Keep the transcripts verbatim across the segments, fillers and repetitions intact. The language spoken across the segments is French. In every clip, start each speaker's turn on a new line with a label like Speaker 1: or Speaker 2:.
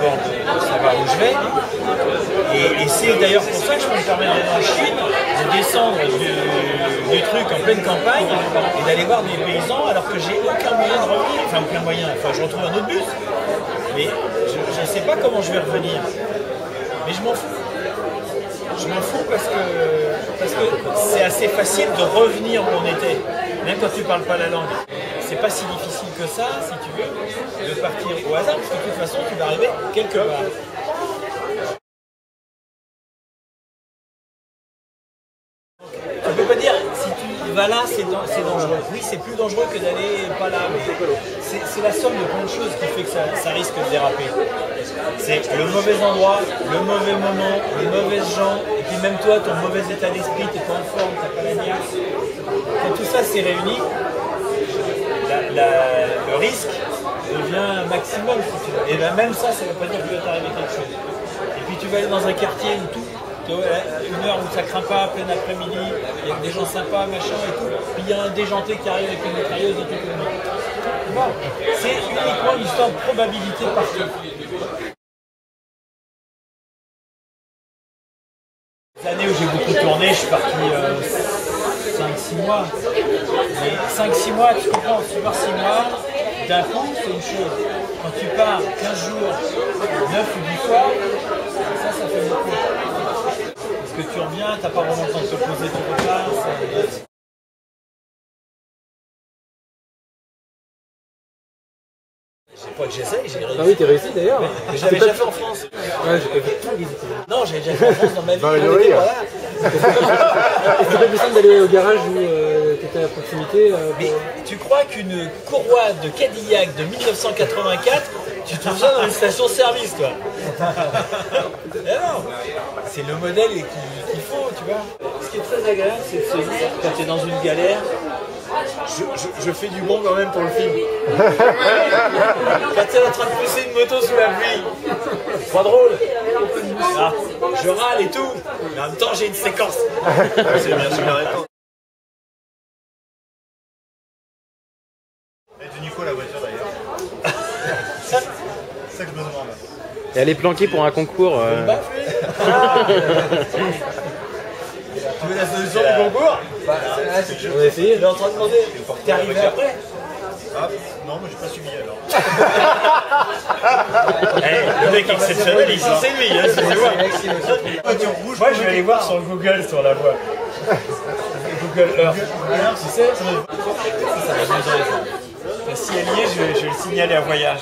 Speaker 1: d'abord de, de savoir où je vais. Et, et c'est d'ailleurs pour ça que je peux me permettre d'aller en Chine, de descendre du, du truc en pleine campagne et d'aller voir des paysans alors que j'ai aucun moyen de revenir. Enfin, aucun moyen, enfin, je retrouve un autre bus. Mais je ne sais pas comment je vais revenir. Mais je m'en fous. Je m'en fous parce que parce que c'est assez facile de revenir où on était, même quand tu ne parles pas la langue. C'est pas si difficile que ça, si tu veux, de partir au hasard, parce que de toute façon, tu vas arriver quelque part. Tu peux pas dire, si tu vas là, c'est dangereux. Oui, c'est plus dangereux que d'aller pas là, mais c'est la somme de plein de choses qui fait que ça, ça risque de déraper. C'est le mauvais endroit, le mauvais moment, les mauvaises gens, et puis même toi, ton mauvais état d'esprit, t'es pas en forme, t'as pas la niaque. Quand tout ça s'est réuni, la, la, le risque devient un maximum, si tu veux. Et ben même ça, ça ne veut pas dire qu'il va t'arriver quelque chose. Et puis tu vas aller dans un quartier où tout, une heure où ça craint pas, plein après-midi, il y a des gens sympas, machin et tout, puis il y a un déjanté qui arrive avec une mitrailleuse et tout le monde. Bon, c'est uniquement une histoire de probabilité partout. Les années où j'ai beaucoup tourné, je suis parti euh, cinq six mois. Mais cinq six mois, tu comprends, tu pars six mois, d'un coup, c'est une chose. Quand tu pars quinze jours, neuf ou dix fois, ça, ça fait beaucoup. Parce que tu reviens, tu n'as pas vraiment le temps de te poser, tu repars. Ça... C'est pas que j'essaye, j'ai réussi.
Speaker 2: Ah oui, t'as réussi d'ailleurs.
Speaker 1: Mais j'avais déjà fait en France.
Speaker 2: Ouais, j'ai pas vu.
Speaker 1: Non, j'ai déjà fait en France dans ma vie.
Speaker 3: Dans les rires.
Speaker 2: C'était pas plus simple d'aller au garage où euh, t'étais à proximité euh, pour...
Speaker 1: Mais tu crois qu'une courroie de Cadillac de mille neuf cent quatre-vingt-quatre, tu trouves ça dans une station-service, toi? Eh non, c'est le modèle qu'il qu'il faut, tu vois. Ce qui est très agréable, c'est de se dire, quand tu es dans une galère, je, je, je fais du bon quand même pour le film. Quand tu es en train de pousser une moto sous la pluie, c'est pas drôle. Ah, je râle et tout, mais en même temps j'ai une séquence. C'est bien, je la réponse.
Speaker 3: Elle est de Nico la voiture d'ailleurs. C'est ça que je me demande.
Speaker 2: Et elle est planquée pour un concours. Euh...
Speaker 1: Tu veux la solution du concours? Bah,
Speaker 2: on a essayé.
Speaker 1: Il est en train de demander. T'es arrivé après?
Speaker 3: Ah, non, moi j'ai pas suivi alors.
Speaker 1: Hey, le mec exceptionnel, il c'est lui, hein, c'est moi. Moi je vais aller voir sur le Google sur la voie. Google Earth. Tu sais, ça va nous aider. Si elle y est, je vais, je vais le signaler à voyage.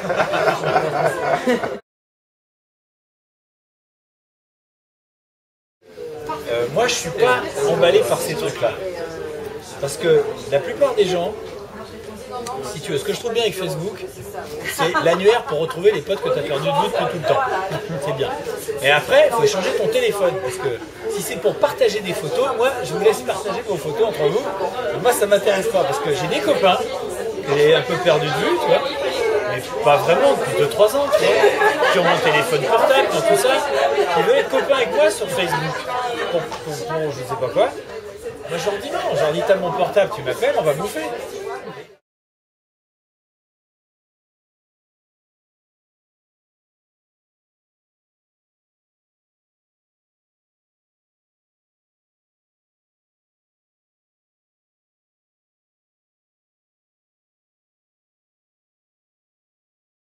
Speaker 1: Euh, moi je suis pas emballé par ces trucs là parce que la plupart des gens, si tu veux, ce que je trouve bien avec Facebook, c'est l'annuaire pour retrouver les potes que tu as perdu de vue depuis tout le temps. C'est bien. Et après, il faut échanger ton téléphone. Parce que si c'est pour partager des photos, moi, je vous laisse partager vos photos entre vous. Et moi, ça ne m'intéresse pas. Parce que j'ai des copains que j'ai un peu perdu de vue, tu vois. Mais pas vraiment, depuis deux trois ans, tu vois. Qui ont mon téléphone portable, qui ont tout ça. Qui veulent être copains avec moi sur Facebook. Pour, pour, pour je sais pas quoi. Moi, je leur dis non. Je leur dis, t'as mon portable, tu m'appelles, on va bouffer.